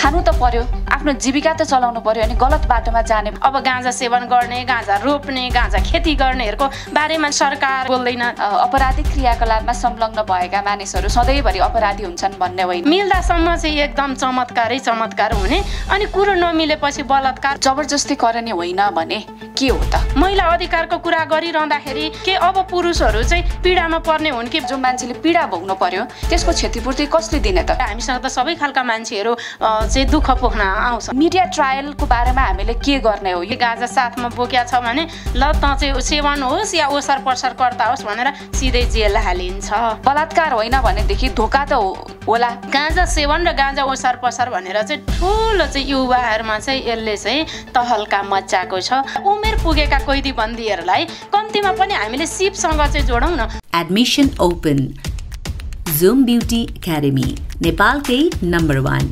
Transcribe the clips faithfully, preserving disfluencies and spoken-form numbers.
खानु त पर्यो, आफ्नो जीविका त चलाउनु पर्यो, अनि गलत बाटोमा जाने अब गाँजा सेवन गर्ने, गाँजा रोप्ने, गाँजा खेती गर्नेहरूको बारेमा सरकार बोल्दैन। अपराधिक क्रियाकलापमा संलग्न भएका मानिसहरू सधैँभरि अपराधी हुन्छन् भन्ने होइन। मिल्दासम्म चाहिँ एकदम चमत्कारै चमत्कार हुने, अनि कुरो नमिलेपछि बलात्कार। जबरजस्ती गर्ने होइन भने के हो त? महिला अधिकारको कुरा गरिरहँदाखेरि के अब पुरुषहरू चाहिँ पीडामा पर्ने हुन् कि? जो मान्छेले पीडा भोग्नु पर्यो त्यसको क्षतिपूर्ति कसले दिने त? हामीसँग त सबै खालका मान्छेहरू चाहिँ दुःख पोख्न आउँछ। मिडिया ट्रायलको बारेमा हामीले के गर्ने हो? यो गाँजा साथमा बोक्या छ भने ल त चाहिँ सेवन होस् या ओसार पर्सार कर्ता होस् भनेर सिधै जेल हालिन्छ। बलात्कार होइन भनेदेखि धोका त होला। गाँजा सेवन र गाँजा ओसार पसार भनेर चाहिँ ठुलो चाहिँ युवाहरूमा चाहिँ यसले चाहिँ तहल्का मचाएको छ। उमेर पुगेका कैदी बन्दीहरूलाई कम्तीमा पनि हामीले सिपसँग चाहिँ जोडौँ न। Admission open. Zoom Beauty Academy नेपालकै नम्बर वान।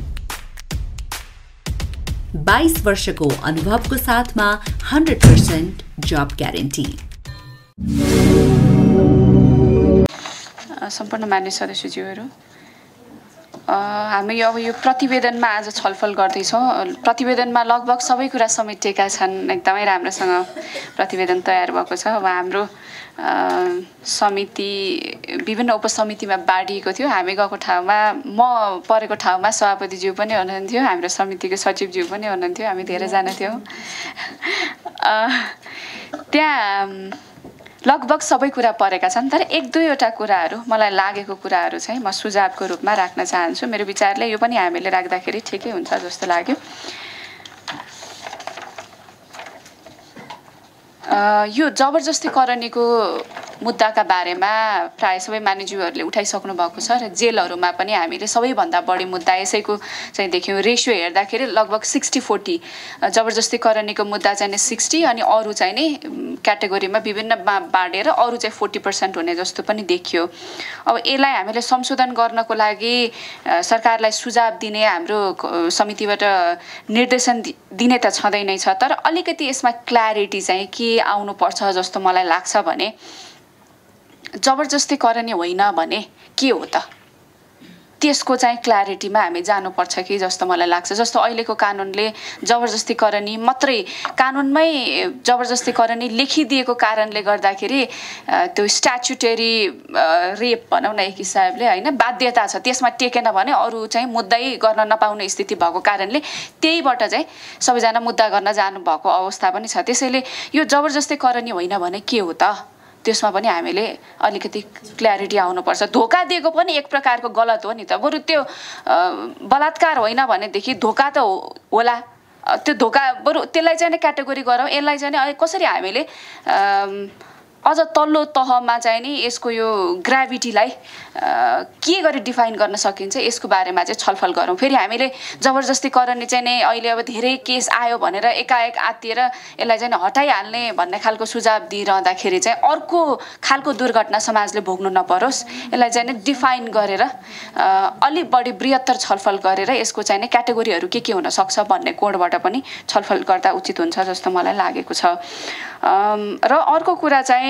बाइस वर्षको अनुभवको साथमा हन्ड्रेड पर्सेंट जब ग्यारेन्टी। सम्पूर्ण मान्य सदस्यज्यूहरू, हामी अब यो प्रतिवेदनमा आज छलफल गर्दैछौँ। प्रतिवेदनमा लगभग सबै कुरा समेटिएका छन्। एकदमै राम्रोसँग प्रतिवेदन तयार भएको छ। अब हाम्रो समिति विभिन्न उपसमितिमा बाँडिएको थियो। हामी गएको ठाउँमा, म परेको ठाउँमा सभापतिज्यू पनि हुनुहुन्थ्यो, हाम्रो समितिको सचिवज्यू पनि हुनुहुन्थ्यो, हामी धेरैजना थियौँ। त्यहाँ लगभग सबै कुरा परेका छन्, तर एक दुईवटा कुराहरू मलाई लागेको कुराहरू चाहिँ म सुझावको रूपमा राख्न चाहन्छु। मेरो विचारले यो पनि हामीले राख्दाखेरि ठिकै हुन्छ जस्तो लाग्यो। यो जबरजस्ती करनीको मुद्दाका बारेमा प्राय सबै मानिसहरूले उठाइसक्नु भएको छ र जेलहरूमा पनि हामीले सबैभन्दा बढी मुद्दा यसैको चाहिँ देख्यौँ। रेसियो हेर्दाखेरि लगभग सिक्सटी फोर्टी जबरजस्ती करनीको मुद्दा चाहिँ नि सिक्सटी, अनि अरू चाहिँ नि क्याटेगोरीमा विभिन्न बाँडेर अरू चाहिँ फोर्टी पर्सेन्ट हुने जस्तो पनि देखियो। अब यसलाई हामीले संशोधन गर्नको लागि सरकारलाई सुझाव दिने हाम्रो समितिबाट निर्देशन दिने त छँदै नै छ, तर अलिकति यसमा क्ल्यारिटी चाहिँ के आउनुपर्छ जस्तो मलाई लाग्छ भने जबरजस्ती करनी होइन भने के हो त, त्यसको चाहिँ क्ल्यारिटीमा हामी जानुपर्छ कि जस्तो मलाई लाग्छ। जस्तो अहिलेको कानुनले जबरजस्ती करनी मात्रै, कानुनमै जबरजस्ती करनी लेखिदिएको कारणले गर्दाखेरि त्यो स्ट्याच्युटरी रेप भनौँ न एक हिसाबले होइन, बाध्यता छ, त्यसमा टेकेन भने अरू चाहिँ मुद्दै गर्न नपाउने स्थिति भएको कारणले त्यहीबाट चाहिँ सबैजना मुद्दा गर्न जानुभएको अवस्था पनि छ। त्यसैले यो जबरजस्ती करनी होइन भने के हो त, त्यसमा पनि हामीले अलिकति क्ल्यारिटी आउनुपर्छ। धोका दिएको पनि एक प्रकारको गलत हो नि त, बरु त्यो बलात्कार होइन भनेदेखि धोका त होला। त्यो धोका बरु त्यसलाई चाहिँ क्याटेगोरी गरौँ, यसलाई चाहिँ कसरी हामीले अझ तल्लो तहमा चाहिँ नि यसको यो ग्राभिटीलाई के गरी डिफाइन गर्न सकिन्छ यसको बारेमा चाहिँ छलफल गरौँ। फेरि हामीले जबरजस्ती करनी चाहिँ नि अहिले अब धेरै केस आयो भनेर एकाएक आत्तिएर यसलाई चाहिँ हटाइहाल्ने भन्ने खालको सुझाव दिइरहँदाखेरि चाहिँ अर्को खालको दुर्घटना समाजले भोग्नु नपरोस्, यसलाई चाहिँ नि डिफाइन गरेर अलिक बढी बृहत्तर छलफल गरेर यसको चाहिँ नि क्याटेगोरीहरू के के हुन सक्छ भन्ने कोणबाट पनि छलफल गर्दा उचित हुन्छ जस्तो मलाई लागेको छ। र अर्को कुरा चाहिँ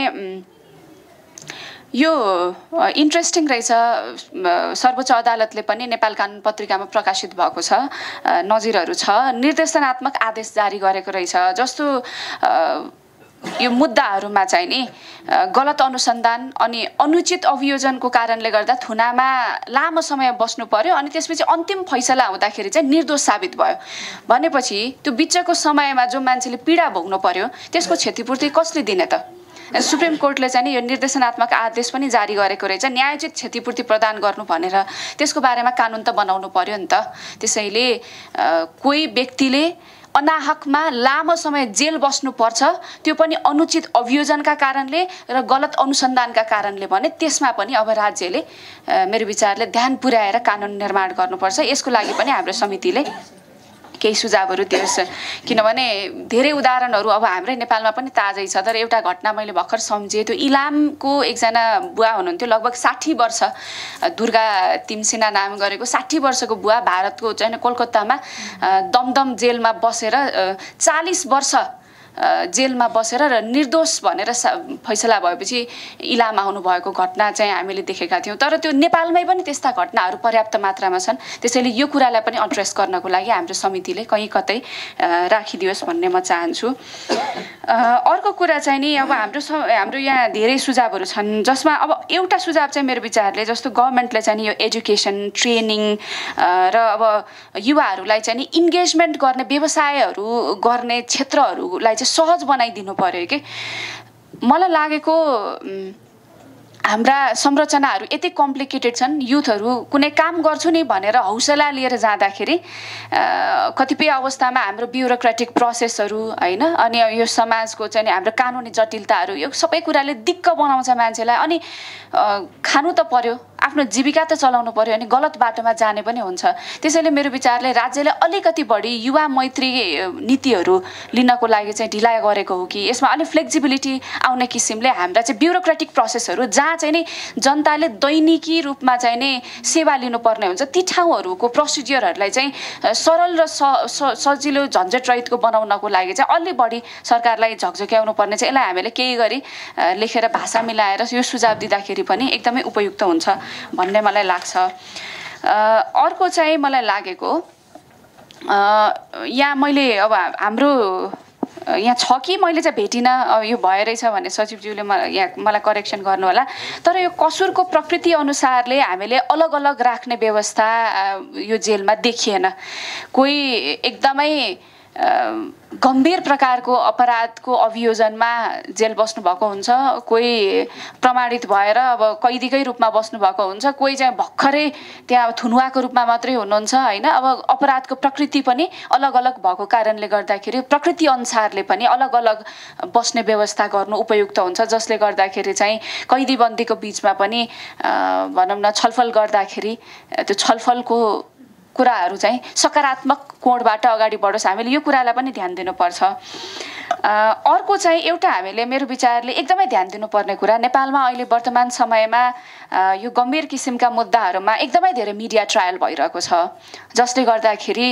यो इन्ट्रेस्टिङ रहेछ, सर्वोच्च अदालतले पनि नेपाल कानुन पत्रिकामा प्रकाशित भएको छ, नजिरहरू छ, निर्देशनात्मक आदेश जारी गरेको रहेछ। जस्तो यो मुद्दाहरूमा चाहिँ नि गलत अनुसन्धान अनि अनुचित अभियोजनको कारणले गर्दा थुनामा लामो समय बस्नु पर्यो, अनि त्यसपछि अन्तिम फैसला हुँदाखेरि चाहिँ निर्दोष साबित भयो भनेपछि त्यो बिचको समयमा जो मान्छेले पीडा भोग्नु पर्यो त्यसको क्षतिपूर्ति कसले दिने त? सुप्रिम कोर्टले चाहिँ यो निर्देशनात्मक आदेश पनि जारी गरेको रहेछ, न्यायोचित क्षतिपूर्ति प्रदान गर्नु भनेर। त्यसको बारेमा कानुन त बनाउनु पर्यो नि त। त्यसैले कोही व्यक्तिले अनाहकमा लामो समय जेल बस्नुपर्छ, त्यो पनि अनुचित अभियोजनका कारणले र गलत अनुसन्धानका कारणले भने त्यसमा पनि अब राज्यले मेरो विचारले ध्यान पुर्याएर कानुन निर्माण गर्नुपर्छ। यसको लागि पनि हाम्रो समितिले केही सुझावहरू दियोस्, किनभने धेरै उदाहरणहरू अब हाम्रै नेपालमा पनि ताजै छ। तर एउटा घटना मैले भर्खर सम्झेँ, त्यो इलामको एकजना बुवा हुनुहुन्थ्यो, लगभग साठी वर्ष, दुर्गा तिमसिना नाम गरेको साठी वर्षको बुवा, भारतको चाहिँ कोलकातामा दमदम जेलमा बसेर चालिस वर्ष जेलमा बसेर र निर्दोष भनेर फैसला भएपछि इलाम आउनु भएको घटना चाहिँ हामीले देखेका थियौँ। तर त्यो नेपालमै पनि त्यस्ता घटनाहरू पर्याप्त मात्रामा छन्। त्यसैले यो कुरालाई पनि एड्रेस गर्नको लागि हाम्रो समितिले कहीँ कतै राखिदियोस् भन्ने म चाहन्छु। अर्को कुरा चाहिँ नि अब हाम्रो हाम्रो यहाँ धेरै सुझावहरू छन्, जसमा अब एउटा सुझाव चाहिँ मेरो विचारले जस्तो गभर्मेन्टले चाहिँ यो एजुकेसन ट्रेनिङ र अब युवाहरूलाई चाहिँ नि इन्गेजमेन्ट गर्ने व्यवसायहरू गर्ने क्षेत्रहरूलाई चाहिँ सहज बनाइदिनु पर्यो कि। मलाई लागेको हाम्रा संरचनाहरू यति कम्प्लिकेटेड छन्, युथहरू कुनै काम गर्छु नि भनेर हौसला लिएर जाँदाखेरि कतिपय अवस्थामा हाम्रो ब्युरोक्रेटिक प्रोसेसहरू होइन, अनि यो समाजको चाहिँ हाम्रो कानुनी जटिलताहरू, यो सबै कुराले दिक्क बनाउँछ मान्छेलाई। अनि खानु त पर्यो, आफ्नो जीविका त चलाउनु पर्यो, अनि गलत बाटोमा जाने पनि हुन्छ। त्यसैले मेरो विचारले राज्यले अलिकति बढी युवा मैत्री नीतिहरू लिनको लागि चाहिँ ढिलाइ गरेको हो कि यसमा अलिक फ्लेक्सिबिलिटी आउने किसिमले हाम्रा चाहिँ ब्युरोक्रेटिक प्रोसेसहरू जहाँ चाहिँ नि जनताले दैनिकी रूपमा चाहिँ नि सेवा लिनुपर्ने हुन्छ ती ठाउँहरूको प्रोसिडियरहरूलाई चाहिँ सरल र सजिलो झन्झट रहितको बनाउनको लागि चाहिँ अलि बढी सरकारलाई झकझक्याउनु पर्ने चाहिँ यसलाई हामीले केही गरी लेखेर भाषा मिलाएर यो सुझाव दिँदाखेरि पनि एकदमै उपयुक्त हुन्छ भन्ने मलाई लाग्छ। अर्को चाहिँ मलाई लागेको यहाँ मैले अब हाम्रो यहाँ छ कि मैले चाहिँ भेटिनँ, यो भएरहेछ भने सचिवज्यूले मलाई यहाँ मलाई करेक्सन गर्नु होला। तर यो कसुरको प्रकृति अनुसारले हामीले अलग अलग राख्ने व्यवस्था यो जेलमा देखिएन। कोही एकदमै गम्भीर प्रकारको अपराधको अभियोजनमा जेल बस्नु भएको हुन्छ, कोही प्रमाणित भएर अब कैदीकै रूपमा बस्नु भएको हुन्छ, कोही चाहिँ भर्खरै त्यहाँ थुनुवाको रूपमा मात्रै हुनुहुन्छ होइन। अब अपराधको प्रकृति पनि अलग अलग भएको कारणले गर्दाखेरि प्रकृति अनुसारले पनि अलग अलग बस्ने व्यवस्था गर्नु उपयुक्त हुन्छ, जसले गर्दाखेरि चाहिँ कैदीबन्दीको बिचमा पनि भनौँ न छलफल गर्दाखेरि त्यो छलफलको कुराहरू चाहिँ सकारात्मक कोणबाट अगाडि बढोस्, हामीले यो कुरालाई पनि ध्यान दिनुपर्छ। अर्को चाहिँ एउटा हामीले मेरो विचारले एकदमै ध्यान दिनुपर्ने कुरा, नेपालमा अहिले वर्तमान समयमा यो गम्भीर किसिमका मुद्दाहरूमा एकदमै धेरै मिडिया ट्रायल भइरहेको छ, जसले गर्दाखेरि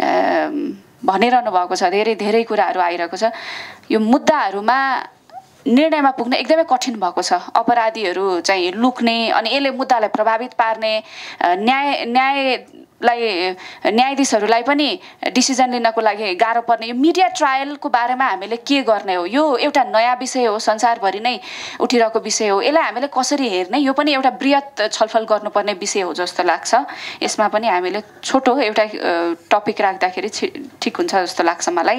भनिरहनु भएको छ धेरै धेरै कुराहरू आइरहेको छ। यो मुद्दाहरूमा निर्णयमा पुग्न एकदमै कठिन भएको छ। अपराधीहरू चाहिँ लुक्ने अनि यसले मुद्दालाई प्रभावित पार्ने, न्याय न्याय लाई न्यायाधीशहरूलाई पनि डिसिजन लिनको लागि गाह्रो पर्ने। यो मिडिया ट्रायलको बारेमा हामीले के गर्ने हो, यो एउटा नयाँ विषय हो, संसारभरि नै उठिरहेको विषय हो, यसलाई हामीले कसरी हेर्ने, यो पनि एउटा बृहत छलफल गर्नुपर्ने विषय हो जस्तो लाग्छ। यसमा पनि हामीले छोटो एउटा टपिक राख्दाखेरि ठिक हुन्छ जस्तो लाग्छ मलाई।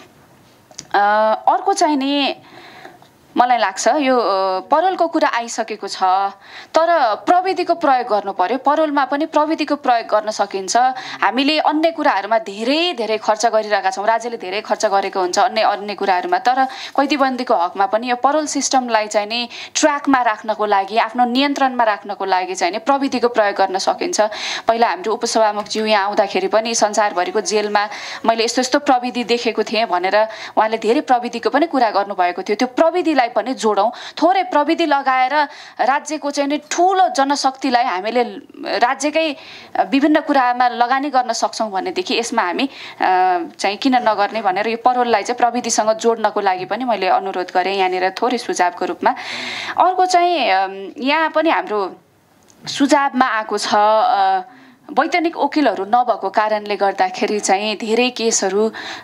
अर्को चाहिँ नि मलाई लाग्छ यो परोलको कुरा आइसकेको छ, तर प्रविधिको प्रयोग गर्नु पर्यो। परोलमा पनि प्रविधिको प्रयोग गर्न सकिन्छ। हामीले अन्य कुराहरूमा धेरै धेरै खर्च गरिरहेका छौँ, राज्यले धेरै खर्च गरेको हुन्छ अन्य अन्य कुराहरूमा, तर कैदीबन्दीको हकमा पनि यो परोल सिस्टमलाई चाहिँ नि ट्र्याकमा राख्नको लागि, आफ्नो नियन्त्रणमा राख्नको लागि चाहिँ नि प्रविधिको प्रयोग गर्न सकिन्छ। पहिला हाम्रो उपसभामुखज्यू यहाँ आउँदाखेरि पनि संसारभरिको जेलमा मैले यस्तो यस्तो प्रविधि देखेको थिएँ भनेर उहाँले धेरै प्रविधिको पनि कुरा गर्नुभएको थियो। त्यो प्रविधिलाई पनि जोडौँ, थोरै प्रविधि लगाएर राज्यको चाहिँ नि ठुलो जनशक्तिलाई हामीले राज्यकै विभिन्न कुरामा लगानी गर्न सक्छौँ भनेदेखि यसमा हामी चाहिँ किन नगर्ने भनेर यो परोललाई चाहिँ प्रविधिसँग जोड्नको लागि पनि मैले अनुरोध गरेँ यहाँनिर थोरै सुझावको रूपमा। अर्को चाहिँ यहाँ पनि हाम्रो सुझावमा आएको छ वैतनिक वकिलहरू नभएको कारणले गर्दाखेरि चाहिँ धेरै केसहरू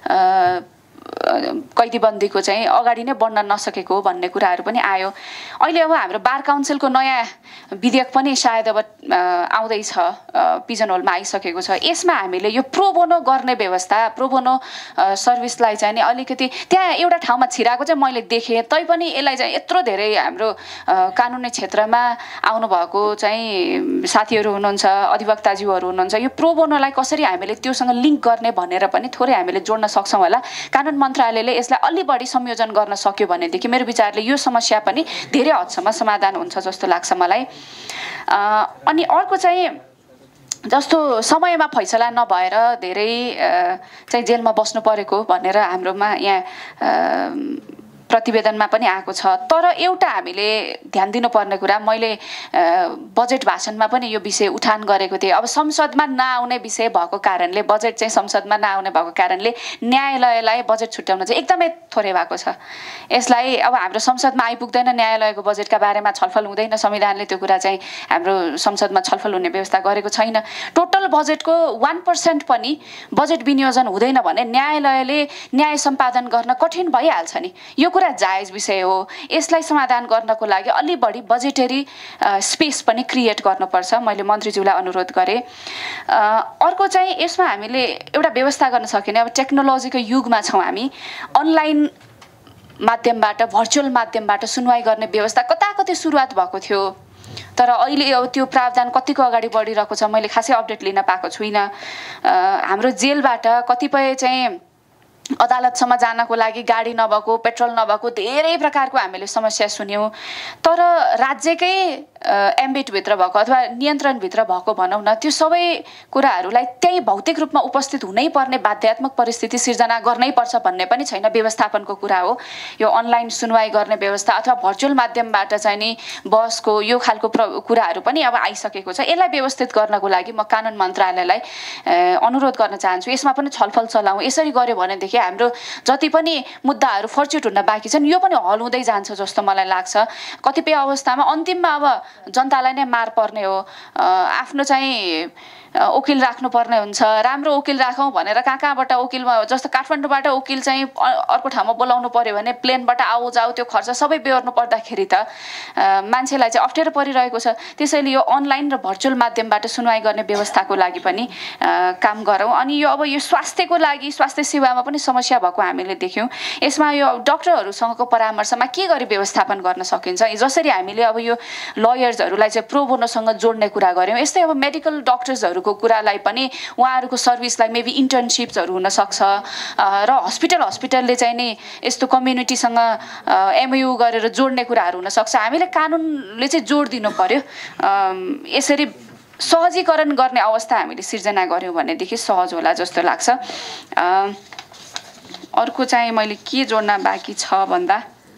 कैदीबन्दीको चाहिँ अगाडि नै बढ्न नसकेको भन्ने कुराहरू पनि आयो। अहिले अब हाम्रो बार काउन्सिलको नयाँ विधेयक पनि सायद अब आउँदैछ, पिजन होलमा आइसकेको छ। यसमा हामीले यो प्रोबोनो गर्ने व्यवस्था, प्रोबोनो सर्भिसलाई चाहिँ नि अलिकति त्यहाँ एउटा ठाउँमा छिराएको चाहिँ मैले देखेँ, तैपनि यसलाई चाहिँ यत्रो धेरै हाम्रो कानुनी क्षेत्रमा आउनुभएको चाहिँ साथीहरू हुनुहुन्छ, अधिवक्ताज्यूहरू हुनुहुन्छ, यो प्रोबोनोलाई कसरी हामीले त्योसँग लिङ्क गर्ने भनेर पनि थोरै हामीले जोड्न सक्छौँ होला। कानुन मन्त्रालयले यसलाई अलि बढी संयोजन गर्न सक्यो भनेदेखि मेरो विचारले यो समस्या पनि धेरै हदसम्म समाधान हुन्छ जस्तो लाग्छ मलाई। अनि अर्को चाहिँ जस्तो समयमा फैसला नभएर धेरै चाहिँ जेलमा बस्नु परेको भनेर हाम्रोमा यहाँ प्रतिवेदनमा पनि आएको छ। तर एउटा हामीले ध्यान दिनुपर्ने कुरा, मैले बजेट भाषणमा पनि यो विषय उठान गरेको थिएँ। अब संसदमा नआउने विषय भएको कारणले, बजेट चाहिँ संसदमा नआउने भएको कारणले न्यायालयलाई बजेट छुट्याउन चाहिँ एकदमै थोरै भएको छ। यसलाई अब हाम्रो संसदमा आइपुग्दैन, न्यायालयको बजेटका बारेमा छलफल हुँदैन, संविधानले त्यो कुरा चाहिँ हाम्रो संसदमा छलफल हुने व्यवस्था गरेको छैन। टोटल बजेटको वान पर्सेन्ट पनि बजेट विनियोजन हुँदैन भने न्यायालयले न्याय सम्पादन गर्न कठिन भइहाल्छ नि। यो कुरा जायज विषय हो। यसलाई समाधान गर्नको लागि अलि बढी बजेटरी स्पेस पनि क्रिएट गर्नुपर्छ। मैले मन्त्रीज्यूलाई अनुरोध गरेँ। अर्को चाहिँ यसमा हामीले एउटा व्यवस्था गर्न सकिने, अब टेक्नोलोजीको युगमा छौँ हामी, अनलाइन माध्यमबाट, भर्चुअल माध्यमबाट सुनवाई गर्ने व्यवस्था कता कतै सुरुवात भएको थियो, तर अहिले अब त्यो प्रावधान कतिको अगाडि बढिरहेको छ मैले खासै अपडेट लिन पाएको छुइनँ। हाम्रो जेलबाट कतिपय चाहिँ अदालतसम्म जानको लागि गाडी नभएको, पेट्रोल नभएको धेरै प्रकारको हामीले समस्या सुन्यौँ। तर राज्यकै एम्बिटभित्र भएको अथवा नियन्त्रणभित्र भएको भनौँ न, त्यो सबै कुराहरूलाई त्यही भौतिक रूपमा उपस्थित हुनै पर्ने बाध्यात्मक परिस्थिति सिर्जना गर्नै पर्छ भन्ने पनि छैन, व्यवस्थापनको कुरा हो। यो अनलाइन सुनवाई गर्ने व्यवस्था अथवा भर्चुअल माध्यमबाट चाहिँ नि बसको यो खालको कुराहरू पनि अब आइसकेको छ। यसलाई व्यवस्थित गर्नको लागि म कानुन मन्त्रालयलाई अनुरोध गर्न चाहन्छु, यसमा पनि छलफल चलाउँ। यसरी गर्यो भनेदेखि हाम्रो जति पनि मुद्दाहरू फर्च्युट हुन बाँकी छन् यो पनि हल हुँदै जान्छ जस्तो मलाई लाग्छ। कतिपय अवस्थामा अन्तिममा अब जनतालाई नै मार पर्ने हो। आफ्नो चाहिँ वकिल राख्नुपर्ने हुन्छ, राम्रो वकिल राखौँ भनेर कहाँ कहाँबाट वकिल, जस्तो काठमाडौँबाट वकिल चाहिँ अर्को ठाउँमा बोलाउनु पर्यो भने प्लेनबाट आऊ जाऊ त्यो खर्च सबै बेहोर्नु पर्दाखेरि त मान्छेलाई चाहिँ अप्ठ्यारो परिरहेको छ। त्यसैले यो अनलाइन र भर्चुअल माध्यमबाट सुनवाई गर्ने व्यवस्थाको लागि पनि काम गरौँ। अनि यो अब यो स्वास्थ्यको लागि, स्वास्थ्य सेवामा पनि समस्या भएको हामीले देख्यौँ। यसमा यो डक्टरहरूसँगको परामर्शमा के गरी व्यवस्थापन गर्न सकिन्छ, जसरी हामीले अब यो लयर्सहरूलाई चाहिँ प्रो बोनोसँग जोड्ने कुरा गऱ्यौँ, यस्तै अब मेडिकल डक्टर्सहरू को कुरालाई पनि उहाँहरूको सर्भिसलाई मेबी इन्टर्नसिप्सहरू हुनसक्छ र हस्पिटल हस्पिटलले चाहिँ नि यस्तो कम्युनिटीसँग एमयु गरेर जोड्ने कुराहरू हुनसक्छ। हामीले कानुनले चाहिँ जोड दिनु पर्यो। यसरी सहजीकरण गर्ने अवस्था हामीले सिर्जना गऱ्यौँ भनेदेखि सहज होला जस्तो लाग्छ। अर्को चाहिँ मैले के जोड्न बाँकी छ भन्दा,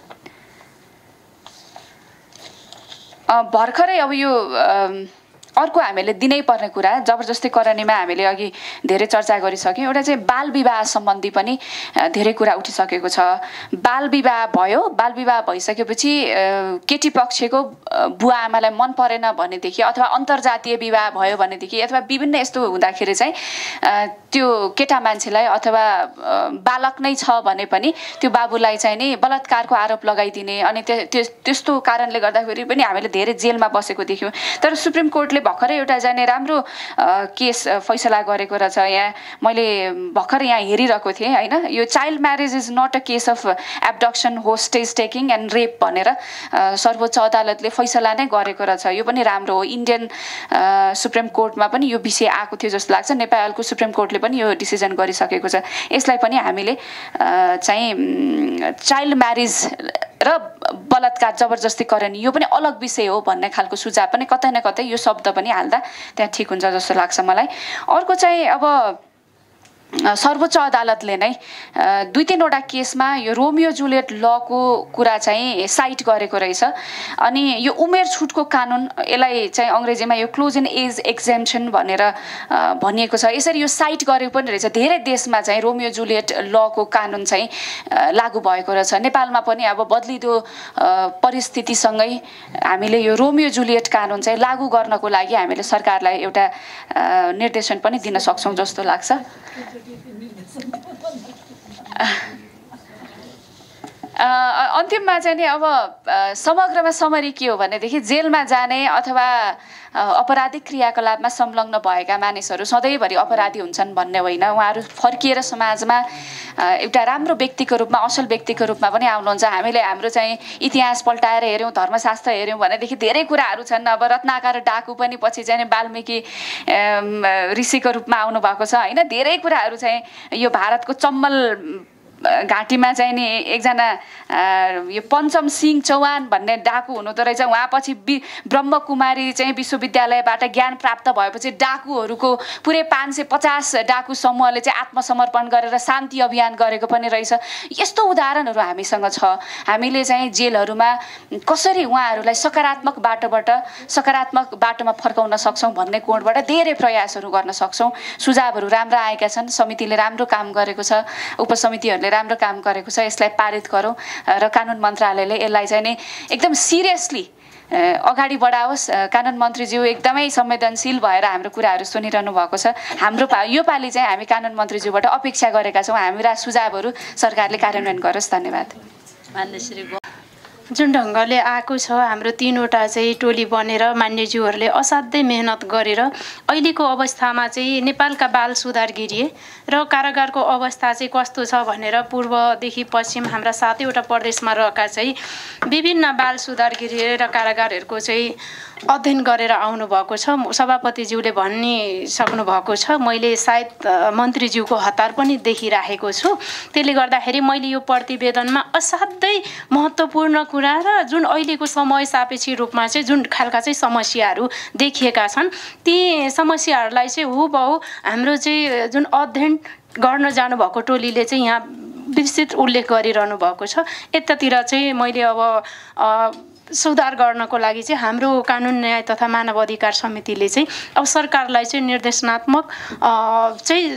भर्खरै अब यो अर्को हामीले दिनै पर्ने कुरा, जबरजस्ती करानीमा हामीले अघि धेरै चर्चा गरिसक्यौँ। एउटा चाहिँ बाल विवाह सम्बन्धी पनि धेरै कुरा उठिसकेको छ। बाल विवाह भयो, बाल विवाह भइसकेपछि केटी पक्षको बुवा आमालाई मन परेन भनेदेखि अथवा अन्तर्जातीय विवाह भयो भनेदेखि अथवा विभिन्न यस्तो हुँदाखेरि चाहिँ त्यो केटा मान्छेलाई अथवा बालक नै छ भने पनि त्यो बाबुलाई चाहिँ नि बलात्कारको आरोप लगाइदिने, अनि त्यो त्यस्तो कारणले गर्दाखेरि पनि हामीले धेरै जेलमा बसेको देख्यौँ। तर सुप्रिम कोर्टले भर्खरै एउटा जाने राम्रो केस फैसला गरेको रहेछ। यहाँ मैले भर्खर यहाँ हेरिरहेको थिएँ होइन, यो child marriage is not a case of abduction, hostage taking and rape भनेर सर्वोच्च अदालतले फैसला नै गरेको रहेछ। यो पनि राम्रो हो। इन्डियन सुप्रिम कोर्टमा पनि यो विषय आएको थियो जस्तो लाग्छ। नेपालको सुप्रिम कोर्टले पनि यो डिसिजन गरिसकेको छ। यसलाई पनि हामीले चाहिँ चाइल्ड म्यारेज र बलात्कार जबरजस्तीकरण यो पनि अलग विषय हो भन्ने खालको सुझाव पनि कतै न कतै यो शब्द पनि हाल्दा त्यहाँ ठिक हुन्छ जस्तो लाग्छ मलाई। अर्को चाहिँ अब सर्वोच्च अदालतले नै दुई तिनवटा केसमा यो रोमियो जुलियट लको कुरा चाहिँ साइट गरेको रहेछ। अनि यो उमेर छुटको कानुन, यसलाई चाहिँ अङ्ग्रेजीमा यो क्लोज इन एज एक्जेम्पसन भनेर भनिएको छ। यसरी यो साइट गरेको पनि रहेछ। धेरै देशमा चाहिँ रोमियो जुलियट लको कानुन चाहिँ लागू भएको रहेछ। नेपालमा पनि अब बदलिदो परिस्थितिसँगै हामीले यो रोमियो जुलियट कानुन चाहिँ लागू गर्नको लागि हामीले सरकारलाई एउटा निर्देशन पनि दिन सक्छौँ जस्तो लाग्छ। अन्तिममा चाहिँ नि अब समग्रमा समरी के हो भनेदेखि जेलमा जाने अथवा अपराधिक क्रियाकलापमा संलग्न भएका मानिसहरू सधैँभरि अपराधी हुन्छन् भन्ने होइन। उहाँहरू फर्किएर समाजमा एउटा राम्रो व्यक्तिको रूपमा, असल व्यक्तिको रूपमा पनि आउनुहुन्छ। हामीले हाम्रो चाहिँ इतिहास पल्टाएर हेऱ्यौँ, धर्मशास्त्र हेऱ्यौँ भनेदेखि धेरै कुराहरू छन्। अब रत्नाकर डाकु पनि पछि चाहिँ वाल्मीकि ऋषिको रूपमा आउनु भएको छ होइन। धेरै कुराहरू चाहिँ यो भारतको चम्मल घाँटीमा चाहिँ नि एकजना यो पञ्चम सिंह चौहान भन्ने डाकु हुनुहुँदो रहेछ। उहाँ पछि बि ब्रह्मकुमारी चाहिँ विश्वविद्यालयबाट ज्ञान प्राप्त भएपछि डाकुहरूको पुरै पाँच सय पचास डाकु समूहले चाहिँ आत्मसमर्पण गरेर शान्ति अभियान गरेको पनि रहेछ। यस्तो उदाहरणहरू हामीसँग छ। हामीले चाहिँ जेलहरूमा कसरी उहाँहरूलाई सकारात्मक बाटोबाट सकारात्मक बाटोमा फर्काउन सक्छौँ भन्ने कोणबाट धेरै प्रयासहरू गर्न सक्छौँ। सुझावहरू राम्रा आएका छन्, समितिले राम्रो काम गरेको छ, उपसमितिहरूले राम्रो काम गरेको छ। यसलाई पारित गरौँ र कानुन मन्त्रालयले यसलाई चाहिँ नि एकदम सिरियसली अगाडि बढाओस्। कानुन मन्त्रीज्यू एकदमै संवेदनशील भएर हाम्रो कुराहरू सुनिरहनु भएको छ। हाम्रो पा यो पालि चाहिँ हामी कानुन मन्त्रीज्यूबाट अपेक्षा गरेका छौँ हाम्रा सुझावहरू सरकारले कार्यान्वयन गरोस्। धन्यवाद। जुन ढङ्गले आएको छ हाम्रो तीनवटा चाहिँ टोली बनेर मान्यज्यूहरूले असाध्यै मेहनत गरेर अहिलेको अवस्थामा चाहिँ नेपालका बाल सुधार गृह र कारागारको अवस्था चाहिँ कस्तो छ भनेर पूर्वदेखि पश्चिम हाम्रा सातैवटा प्रदेशमा रहेका चाहिँ विभिन्न बाल सुधार गृह र कारागारहरूको चाहिँ अध्ययन गरेर आउनुभएको छ। सभापतिज्यूले भनिसक्नु भएको छ, मैले सायद मन्त्रीज्यूको हतार पनि देखिराखेको छु। त्यसले गर्दाखेरि मैले यो प्रतिवेदनमा असाध्यै महत्त्वपूर्ण कुरा र जुन अहिलेको समय सापेक्षी रूपमा चाहिँ जुन खालका चाहिँ समस्याहरू देखिएका छन् ती समस्याहरूलाई चाहिँ हुबहु हाम्रो चाहिँ जुन अध्ययन गर्न जानुभएको टोलीले चाहिँ यहाँ विस्तृत उल्लेख गरिरहनु भएको छ। यतातिर चाहिँ मैले अब सुधार गर्नको लागि चाहिँ हाम्रो कानुन न्याय तथा मानव अधिकार समितिले चाहिँ अब सरकारलाई चाहिँ निर्देशनात्मक चाहिँ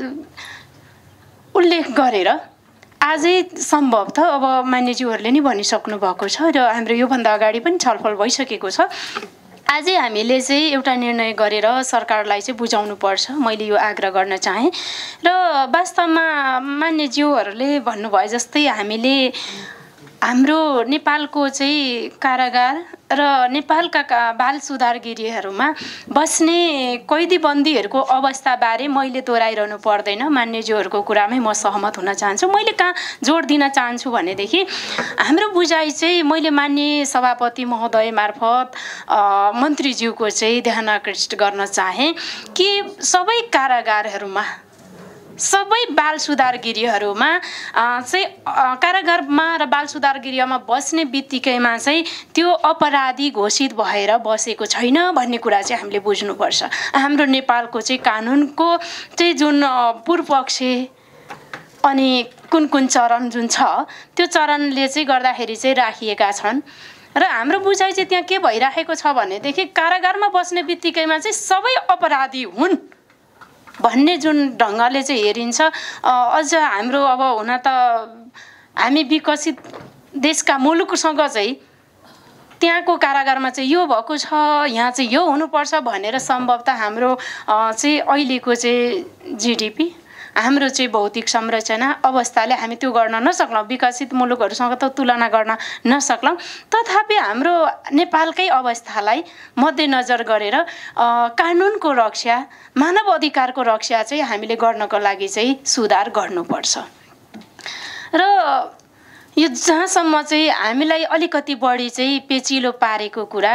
उल्लेख गरेर आजै सम्भव त अब मान्यज्यूहरूले नि भनिसक्नु भएको छ र हाम्रो योभन्दा अगाडि पनि छलफल भइसकेको छ। आजै हामीले चाहिँ एउटा निर्णय गरेर सरकारलाई चाहिँ बुझाउनु पर्छ, मैले यो आग्रह गर्न चाहेँ। र वास्तवमा मान्यज्यूहरूले भन्नुभयो जस्तै हामीले हाम्रो नेपालको चाहिँ कारागार र नेपालका बाल सुधार गृहहरूमा बस्ने कैदी बन्दीहरूको अवस्थाबारे मैले दोहोऱ्याइरहनु पर्दैन, मान्यज्यूहरूको कुरामै म सहमत हुन चाहन्छु। मैले कहाँ जोड दिन चाहन्छु भनेदेखि हाम्रो बुझाइ चाहिँ मैले मान्य सभापति महोदय मार्फत मन्त्रीज्यूको चाहिँ ध्यान आकृष्ट गर्न चाहेँ कि सबै कारागारहरूमा सबै बाल सुधार गृहहरूमा चाहिँ कारागारमा र बाल सुधार गृहमा बस्ने बित्तिकैमा चाहिँ त्यो अपराधी घोषित भएर बसेको छैन भन्ने कुरा चाहिँ हामीले बुझ्नुपर्छ। हाम्रो नेपालको चाहिँ कानुनको चाहिँ जुन पूर्वपक्ष अनि कुन कुन चरण जुन छ त्यो चरणले चाहिँ गर्दाखेरि चाहिँ राखिएका छन् र हाम्रो बुझाइ चाहिँ त्यहाँ के भइराखेको छ भनेदेखि कारागारमा बस्ने बित्तिकैमा चाहिँ सबै अपराधी हुन् भन्ने जुन ढङ्गले चाहिँ हेरिन्छ। अझ हाम्रो अब हुन त हामी विकसित देशका मुलुकसँग चाहिँ त्यहाँको कारागारमा चाहिँ यो भएको छ, यहाँ चाहिँ यो हुनुपर्छ भनेर सम्भवतः हाम्रो चाहिँ अहिलेको चाहिँ जिडिपी हाम्रो चाहिँ भौतिक संरचना अवस्थाले हामी त्यो गर्न नसक्लौँ, विकसित मुलुकहरूसँग त तुलना गर्न नसक्लौँ। तथापि हाम्रो नेपालकै अवस्थालाई मध्यनजर गरेर कानुनको रक्षा मानव अधिकारको रक्षा चाहिँ हामीले गर्नको लागि चाहिँ सुधार गर्नुपर्छ। र यो जहाँसम्म चाहिँ हामीलाई अलिकति बढी चाहिँ पेचिलो पारेको कुरा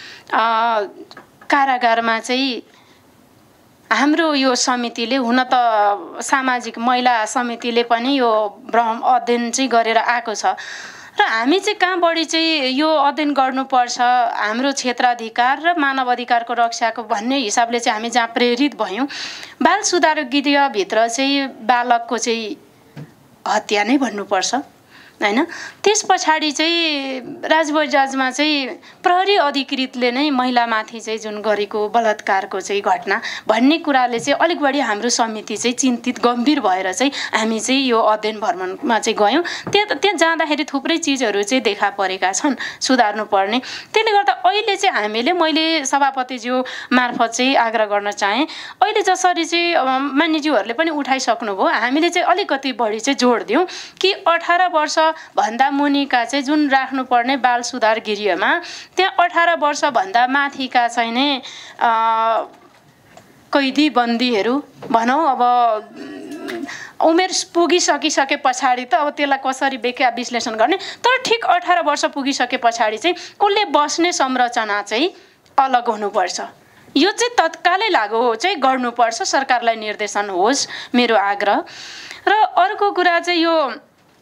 कारागारमा चाहिँ हाम्रो यो समितिले हुन त सामाजिक महिला समितिले पनि यो भ्रम अध्ययन चाहिँ गरेर आएको छ र हामी चाहिँ कहाँ बढी चाहिँ यो अध्ययन गर्नुपर्छ हाम्रो क्षेत्राधिकार र मानव अधिकारको रक्षाको भन्ने हिसाबले चाहिँ हामी जहाँ प्रेरित भयौँ बाल सुधार गृहभित्र चाहिँ बालकको चाहिँ हत्या नै भन्नुपर्छ हैन। त्यस पछाडि चाहिँ राजबजाजमा चाहिँ प्रहरी अधिकृतले नै महिलामाथि चाहिँ जुन गरेको बलात्कारको चाहिँ घटना भन्ने कुराले चाहिँ अलिक बढी हाम्रो समिति चाहिँ चिन्तित गम्भीर भएर चाहिँ हामी चाहिँ यो अध्ययन भ्रमणमा चाहिँ गयौँ। त्यहाँ त्यहाँ जाँदाखेरि थुप्रै चिजहरू चाहिँ देखा परेका छन् सुधार्नु पर्ने। त्यसले गर्दा अहिले चाहिँ हामीले मैले सभापतिज्यू मार्फत चाहिँ आग्रह गर्न चाहेँ, अहिले जसरी चाहिँ मान्यज्यूहरूले पनि उठाइसक्नुभयो हामीले चाहिँ अलिकति बढी चाहिँ जोड दिउँ कि अठार वर्ष भन्दा मुनिका चाहिँ जुन राख्नुपर्ने बाल सुधार गृहमा त्यहाँ अठार वर्षभन्दा माथिका चाहिँ नै कैदी बन्दीहरू भनौँ अब उमेर पुगिसकिसके पछाडि त अब त्यसलाई कसरी व्याख्या विश्लेषण गर्ने, तर ठिक अठार वर्ष पुगिसके पछाडि चाहिँ उसले बस्ने संरचना चाहिँ अलग हुनुपर्छ। यो चाहिँ तत्कालै लागू चाहिँ गर्नुपर्छ, सरकारलाई निर्देशन होस् मेरो आग्रह। र अर्को कुरा चाहिँ यो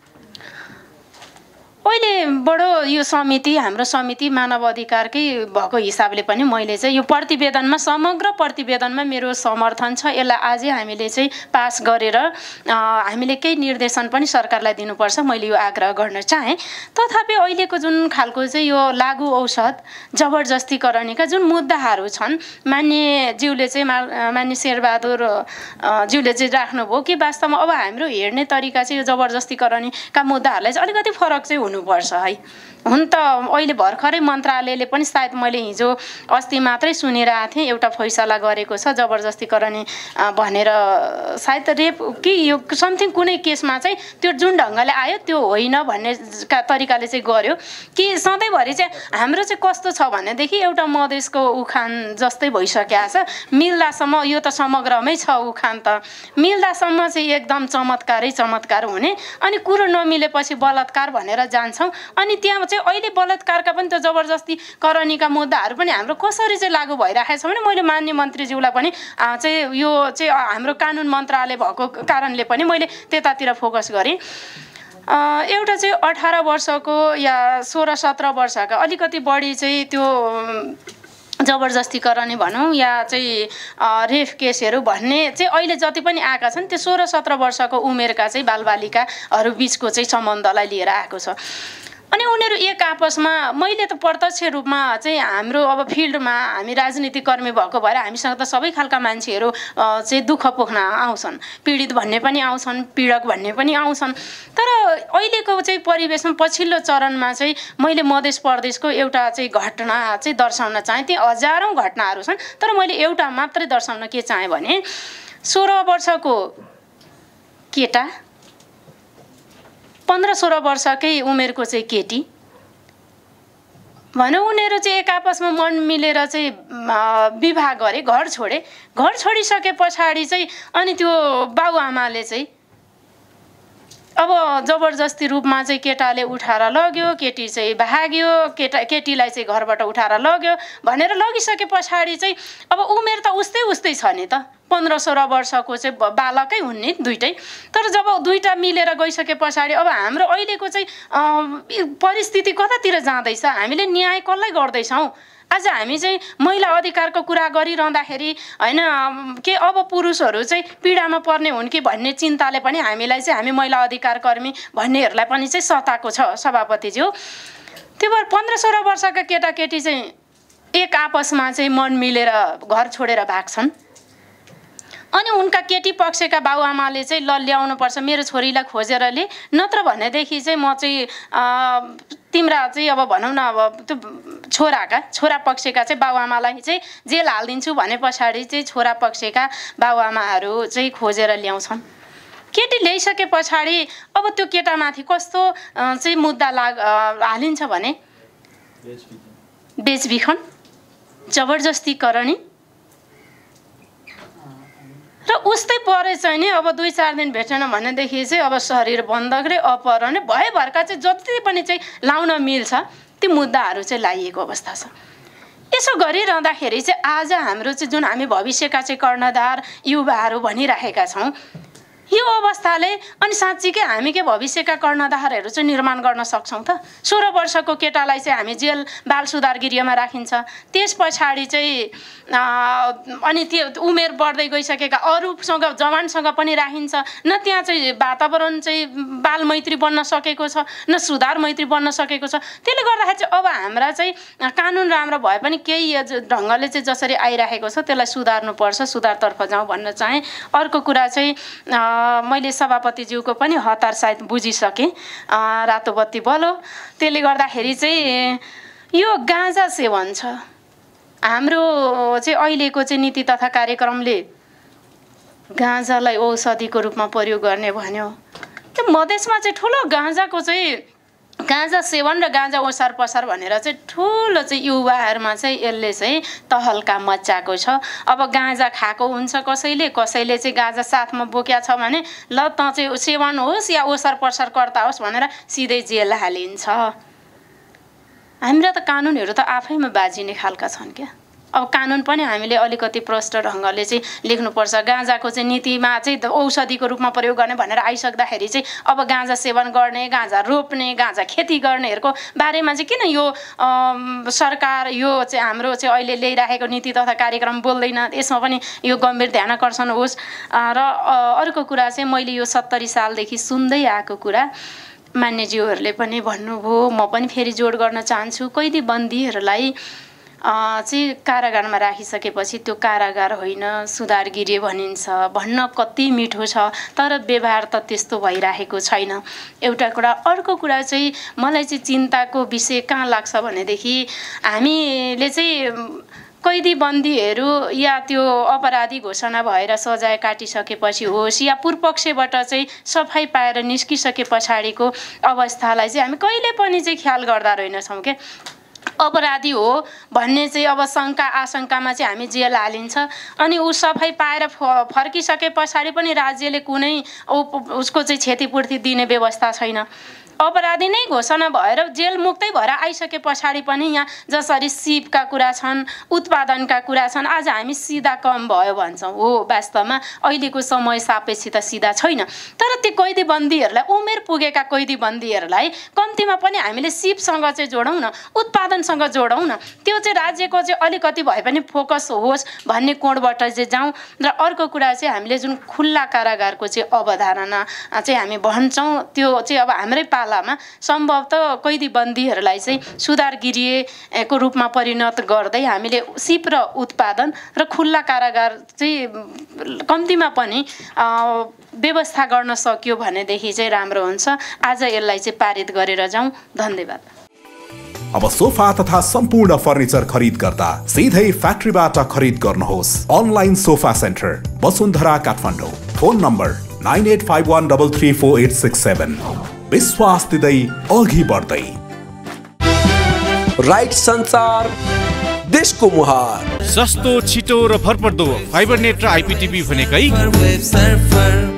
अहिले बडो यो समिति हाम्रो समिति मानव अधिकारकै भएको हिसाबले पनि मैले चाहिँ यो प्रतिवेदनमा समग्र प्रतिवेदनमा मेरो समर्थन छ। यसलाई आजै हामीले चाहिँ पास गरेर हामीले केही निर्देशन पनि सरकारलाई दिनुपर्छ, मैले यो आग्रह गर्न चाहेँ। तथापि अहिलेको जुन खालको चाहिँ यो लागु औषध जबरजस्तीकरणका जुन मुद्दाहरू छन्, मान्य ज्यूले चाहिँ मान्य शेरबहादुर ज्यूले चाहिँ राख्नुभयो कि वास्तवमा अब हाम्रो हेर्ने तरिका चाहिँ यो जबरजस्तीकरणका मुद्दाहरूलाई चाहिँ अलिकति फरक चाहिँ हुनुपर्छ है। हुन त अहिले भर्खरै मन्त्रालयले पनि सायद मैले हिजो अस्ति मात्रै सुनेर आएको थिएँ एउटा फैसला गरेको छ जबरजस्तीकरण भनेर, सायद रेप कि यो समथिङ कुनै केसमा चाहिँ त्यो जुन ढङ्गले आयो त्यो होइन भन्ने तरिकाले चाहिँ गर्यो कि सधैँभरि चाहिँ हाम्रो चाहिँ कस्तो छ भनेदेखि एउटा मधेसको उखान जस्तै भइसकेको छ। मिल्दासम्म यो त समग्रमै छ उखान त, मिल्दासम्म चाहिँ एकदम चमत्कारै चमत्कार हुने, अनि कुरो नमिलेपछि बलात्कार भनेर जान्छौँ। अनि त्यहाँ चाहिँ अहिले बलात्कारका पनि त्यो जबरजस्तीकरणका मुद्दाहरू पनि हाम्रो कसरी चाहिँ लागू भइरहेको छ भने मैले मान्य मन्त्रीज्यूलाई पनि चाहिँ यो चाहिँ हाम्रो कानुन मन्त्रालय भएको कारणले पनि मैले त्यतातिर फोकस गरेँ। एउटा चाहिँ अठार वर्षको या सोह्र सत्र वर्षका अलिकति बढी चाहिँ त्यो जबरजस्तीकरण भनौँ या चाहिँ रेप केसहरू भन्ने चाहिँ अहिले जति पनि आएका छन् त्यो सोह्र सत्र वर्षको उमेरका चाहिँ बालबालिकाहरू बिचको चाहिँ सम्बन्धलाई लिएर आएको छ। अनि उनीहरू एक आपसमा, मैले त प्रत्यक्ष रूपमा चाहिँ हाम्रो अब फिल्डमा हामी राजनीतिक कर्मी भएको भएर हामीसँग त सबै खालका मान्छेहरू चाहिँ दुःख पोख्न आउँछन्, पीडित भन्ने पनि आउँछन्, पीडक भन्ने पनि आउँछन्। तर अहिलेको चाहिँ परिवेशमा पछिल्लो चरणमा चाहिँ मैले मधेस प्रदेशको एउटा चाहिँ घटना चाहिँ दर्शाउन चाहेँ। ती हजारौँ घटनाहरू छन् तर मैले एउटा मात्रै दर्शाउन के चाहेँ भने सोह्र वर्षको केटा, पन्ध्र सोह्र वर्षकै उमेरको चाहिँ केटी भनौँ, उनीहरू चाहिँ एक आपसमा मन मिलेर चाहिँ विवाह गरे, घर छोडे। घर छोडिसके पछाडि चाहिँ अनि त्यो बाबुआमाले चाहिँ अब जबरजस्ती रूपमा चाहिँ केटाले उठाएर लग्यो, केटी चाहिँ भाग्यो, केटा केटीलाई चाहिँ घरबाट उठाएर लग्यो भनेर लगिसके पछाडि चाहिँ अब उमेर त उस्तै उस्तै छ नि त, पन्ध्र सोह्र वर्षको चाहिँ बालकै हुन् नि दुइटै। तर जब दुईटा मिलेर गइसके पछाडि अब हाम्रो अहिलेको चाहिँ परिस्थिति कतातिर जाँदैछ, हामीले न्याय कसलाई गर्दैछौँ? आज हामी चाहिँ महिला अधिकारको कुरा गरिरहँदाखेरि होइन के अब पुरुषहरू चाहिँ पीडामा पर्ने हुन् कि भन्ने चिन्ताले पनि हामीलाई चाहिँ हामी महिला अधिकार कर्मी भन्नेहरूलाई पनि चाहिँ सताएको छ सभापतिज्यू। त्यो भएर पन्ध्र सोह्र वर्षका केटाकेटी चाहिँ एक आपसमा चाहिँ मन मिलेर घर छोडेर भाग्छन्। अनि उनका केटी पक्षका बाबुआमाले चाहिँ ल ल्याउनुपर्छ मेरो छोरीलाई खोजेर ले, नत्र भनेदेखि चाहिँ म चाहिँ तिम्रा चाहिँ अब भनौँ न अब त्यो छोराका छोरा पक्षका चाहिँ बाबुआमालाई चाहिँ जेल हालिदिन्छु भने पछाडि चाहिँ छोरा पक्षका बाबुआमाहरू चाहिँ खोजेर ल्याउँछन्। केटी ल्याइसके पछाडि अब त्यो केटामाथि कस्तो चाहिँ मुद्दा लाग हालिन्छ भने बेचबिखन, जबरजस्तीकरणी र उस्तै परे चाहिँ नि अब दुई चार दिन भेटेन भनेदेखि चाहिँ अब शरीर बन्धक रे अपहरण भयभरका चाहिँ जति पनि चाहिँ लाउन मिल्छ ती मुद्दाहरू चाहिँ लाइएको अवस्था छ। यसो गरिरहँदाखेरि चाहिँ आज हाम्रो चाहिँ जुन हामी भविष्यका चाहिँ कर्णधार युवाहरू भनिरहेका छौँ, यो अवस्थाले अनि साँच्चीकै हामी के भविष्यका कर्णधारहरू चाहिँ निर्माण गर्न सक्छौँ त? सोह्र वर्षको केटालाई चाहिँ हामी जेल बाल सुधार गृहमा राखिन्छ, त्यस पछाडि चाहिँ अनि त्यो उमेर बढ्दै गइसकेका अरूसँग जवानसँग पनि राखिन्छ, न त्यहाँ चाहिँ वातावरण चाहिँ बाल मैत्री बन्न सकेको छ न सुधार मैत्री बन्न सकेको छ। त्यसले गर्दाखेरि चाहिँ अब हाम्रा चाहिँ कानुन राम्रो भए पनि केही ढङ्गले चाहिँ जसरी आइरहेको छ त्यसलाई सुधार्नुपर्छ, सुधारतर्फ जाउँ भन्न चाहेँ। अर्को कुरा चाहिँ मैले सभापतिज्यूको पनि हतार सायद बुझिसकेँ, रातो बत्ती बल्यो। त्यसले गर्दाखेरि चाहिँ यो गाँजा सेवन छ हाम्रो चाहिँ अहिलेको चाहिँ नीति तथा कार्यक्रमले गाँजालाई औषधिको रूपमा प्रयोग गर्ने भन्यो। त्यो मधेसमा चाहिँ ठुलो गाँजाको चाहिँ गाँजा सेवन र गाँजा ओसार पसार भनेर चाहिँ ठुलो चाहिँ युवाहरूमा चाहिँ यसले चाहिँ तहल्का मच्चाएको छ। अब गाँजा खाएको हुन्छ कसैले, कसैले चाहिँ गाँजा साथमा बोक्या छ भने ल त चाहिँ सेवन होस् या ओसार पसार कर्ता होस् भनेर सिधै जेल हालिन्छ। हाम्रा त कानुनहरू त आफैमा बाजिने खालका छन् क्या। अब कानुन पनि हामीले अलिकति प्रष्ट ढङ्गले चाहिँ लेख्नुपर्छ। गाँजाको चाहिँ नीतिमा चाहिँ औषधिको रूपमा प्रयोग गर्ने भनेर आइसक्दाखेरि चाहिँ अब गाँजा सेवन गर्ने, गाँजा रोप्ने, गाँजा खेती गर्नेहरूको बारेमा चाहिँ किन यो सरकार यो चाहिँ हाम्रो चाहिँ अहिले ल्याइराखेको नीति तथा कार्यक्रम बोल्दैन? यसमा पनि यो गम्भीर ध्यानाकर्षण होस्। र अर्को कुरा चाहिँ मैले यो सत्तरी सालदेखि सुन्दै आएको कुरा मान्यज्यूहरूले पनि भन्नुभयो, म पनि फेरि जोड गर्न चाहन्छु। कैदी बन्दीहरूलाई चाहिँ कारागारमा राखिसकेपछि त्यो कारागार होइन सुधार गृह भनिन्छ। भन्न कति मिठो छ, तर व्यवहार त त्यस्तो भइरहेको छैन, एउटा कुरा। अर्को कुरा चाहिँ मलाई चाहिँ चिन्ताको विषय कहाँ लाग्छ भनेदेखि हामीले चाहिँ कैदी बन्दीहरू या त्यो अपराधी घोषणा भएर सजाय काटिसकेपछि होस् या पूर्वपक्षबाट चाहिँ सफाई पाएर निस्किसके पछाडिको अवस्थालाई चाहिँ हामी कहिले पनि चाहिँ ख्याल गर्दा रहेनछौँ क्या। अपराधी हो भन्ने चाहिँ अब शङ्का आशंकामा चाहिँ हामी जेल हालिन्छ, अनि ऊ सफाई पाएर फ फर्किसके पछाडि पनि राज्यले कुनै उसको चाहिँ क्षतिपूर्ति दिने व्यवस्था छैन। अपराधी नै घोषणा भएर जेल मुक्तै भएर आइसके पछाडि पनि यहाँ जसरी सिपका कुरा छन्, उत्पादनका कुरा छन्, आज हामी सिधा कम भयो भन्छौँ। हो, वास्तवमा अहिलेको समय सापेक्षित सिधा छैन। तर ती कैदी बन्दीहरूलाई, उमेर पुगेका कैदी बन्दीहरूलाई कम्तीमा पनि हामीले सिपसँग चाहिँ जोडौँ न, उत्पादनसँग जोडौँ न। त्यो चाहिँ राज्यको चाहिँ अलिकति भए पनि फोकस होस् भन्ने कोणबाट चाहिँ जाउँ। र अर्को कुरा चाहिँ हामीले जुन खुल्ला कारागारको चाहिँ अवधारणा चाहिँ हामी भन्छौँ, त्यो चाहिँ अब हाम्रै पालामा सम्भवतः कैदी बन्दीहरूलाई चाहिँ सुधार गृहको रूपमा परिणत गर्दै हामीले सिप र उत्पादन र खुल्ला कारागार चाहिँ कम्तीमा पनि व्यवस्था गर्न सक्यो भनेदेखि चाहिँ राम्रो हुन्छ। आज यसलाई चाहिँ पारित गरेर जाउँ। धन्यवाद। अब सोफा तथा सम्पूर्ण फर्निचर खरिद गर्दा सिधै फ्याक्ट्रीबाट खरिद गर्नुहोस्। Online Sofa Centre, Vasundhara, Kathmandu. Phone number nine eight five one three three four eight six seven. विश्वास दिँदै अघि बढ्दै। राइट सञ्चार, देशको मुहार। सस्तो, छिटो र भरपर्दो फाइबर नेट र आइपिटिभी भनेकै